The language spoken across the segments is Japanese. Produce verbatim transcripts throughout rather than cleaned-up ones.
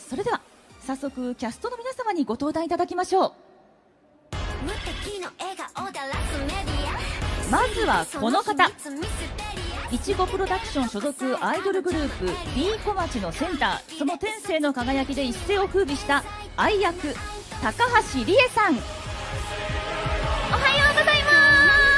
それでは早速キャストの皆様にご登壇いただきましょう。まずはこの方、いちごプロダクション所属アイドルグループ B 小町のセンター、その天性の輝きで一世を風靡した愛役高橋理恵さん、おはようございます。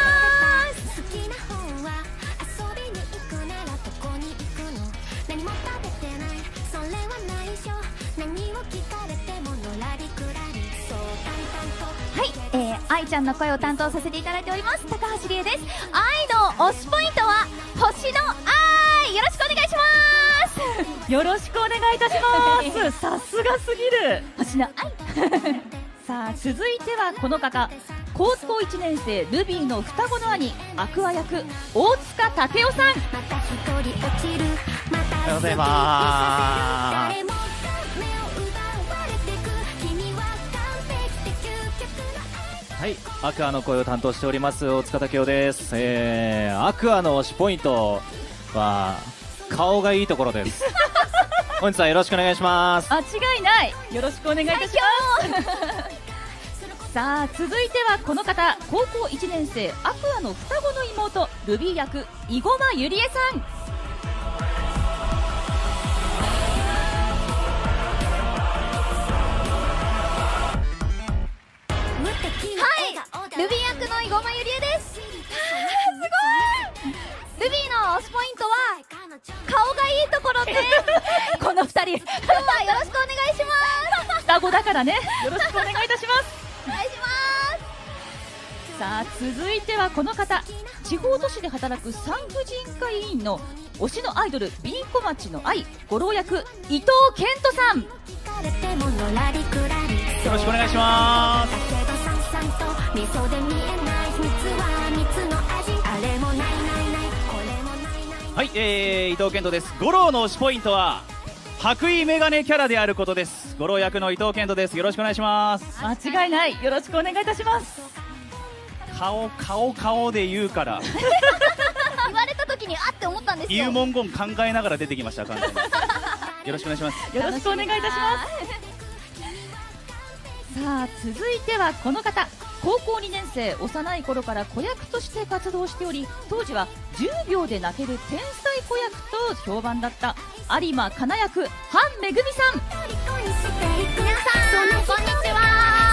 はい、えー、愛ちゃんの声を担当させていただいております高橋理恵です。愛の推しポイントは星の愛、よろしくお願いします。よろしくお願いいたします。さすがすぎる星の愛さあ続いてはこの方、高校いちねん生ルビーの双子の兄アクア役大塚武夫さん、おはようございます。はい、アクアの声を担当しております大塚武夫です。えー、アクアの推しポイントは顔がいいところです本日はよろしくお願いします。 間違いない、よろしくお願いいたしますさあ続いてはこの方、高校いちねん生アクアの双子の妹ルビー役伊駒ゆりえさん、 ルビー役の伊駒ゆりえです。すごい。ルビーの推しポイントは顔がいいところです。 このふたり今日はよろしくお願いします。 双子だからね、よろしくお願いいたしますお願いします。 さあ続いてはこの方、地方都市で働く産婦人科医院の推しのアイドル B 小町の愛五郎役伊藤健人さん、 よろしくお願いします。はい、えー、伊藤健人です。五郎の推しポイントは白衣メガネキャラであることです。五郎役の伊藤健人です。よろしくお願いします。 間違いない、よろしくお願いいたします。 顔顔顔で言うから言われた時にあって思ったんですよ。 言う文言考えながら出てきました。完全によろしくお願いします。 よろしくお願いいたしますさあ続いてはこの方、高校にねん生、幼い頃から子役として活動しており、当時はじゅうびょうで泣ける天才子役と評判だった有馬かな役韓めぐみさん、 皆さんこんにちは。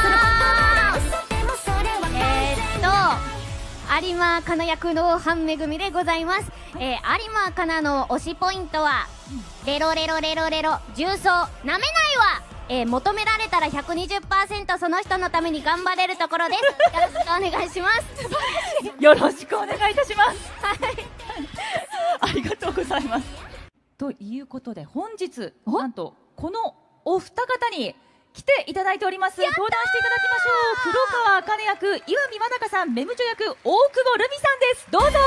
えー、っと有馬かな役の韓めぐみでございます。えー、有馬かなの推しポイントはレロレロレロレロ重曹なめないわ、えー、求められたら ひゃくにじゅっパーセント その人のために頑張れるところです。よろしくお願いしますよろしくお願いいたしますはいありがとうございます。ということで本日なんとこのお二方に来ていただいております。登壇していただきましょう。黒川茜役岩見真中さん、メムチョ役大久保ルミさんです。どうぞ。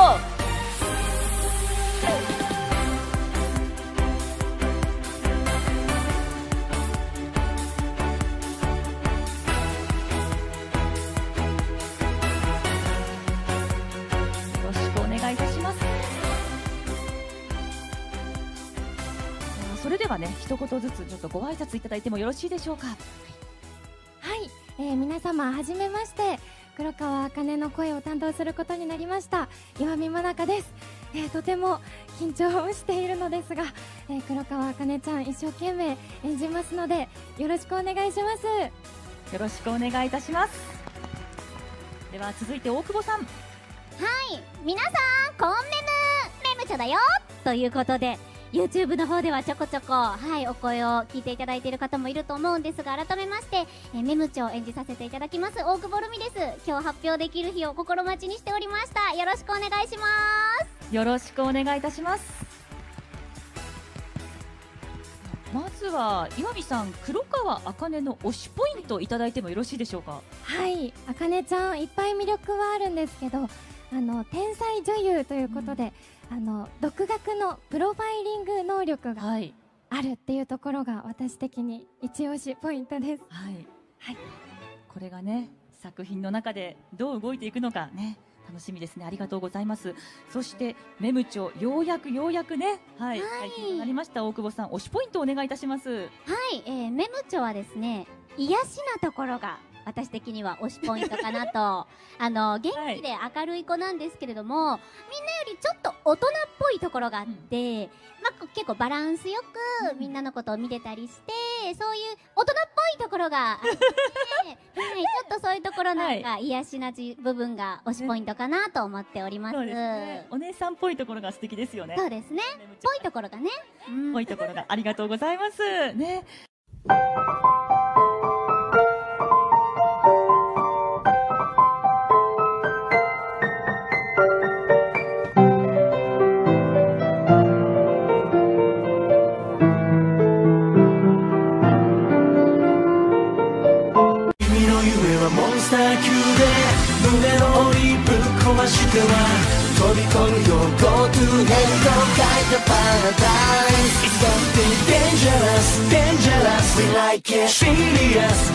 よろしくお願いいたします。それではね、一言ずつちょっとご挨拶いただいてもよろしいでしょうか。はい、 はい、えー、皆様はじめまして、黒川茜の声を担当することになりました岩見真中です。えー、とても緊張をしているのですが、えー、黒川茜ちゃん一生懸命演じますのでよろしくお願いします。 よろしくお願いいたします。では続いて大久保さん。 はい、皆さんこんめむメムチョだよということで YouTube の方ではちょこちょこ、はい、お声を聞いていただいている方もいると思うんですが、改めまして、えー、メムチョを演じさせていただきます大久保ルミです。今日発表できる日を心待ちにしておりました。よろしくお願いします。 よろしくお願いいたします。まずは岩見さん、黒川茜の推しポイントいただいてもよろしいでしょうか。 はい、茜ちゃんいっぱい魅力はあるんですけど、あの天才女優ということで、うん、あの独学のプロファイリング能力があるっていうところが私的に一押しポイントです。 はい、はい、これがね作品の中でどう動いていくのかね楽しみですね。ありがとうございます。そしてメム長、ようやくようやくね、はい、 はい解禁となりました。大久保さん、推しポイントお願いいたします。 はい、えー、メムチョはですね、癒しなところが私的には推しポイントかなとあの元気で明るい子なんですけれども、はい、みんなよりちょっと大人っぽいところがあって、うん、まあ、結構バランスよくみんなのことを見てたりして、そういう大人っぽいところがあって、はい、ちょっとそういうところなんか癒しなじ部分が推しポイントかなと思っております。 そうですね、お姉さんっぽいところが素敵ですよね。 そうですね、ぽいところがね、 ぽいところがありがとうございますね。 胸の檻ぶっ壊しては飛び込むよ Go to hell と書いたパラダイス It's something dangerous, dangerous We like it serious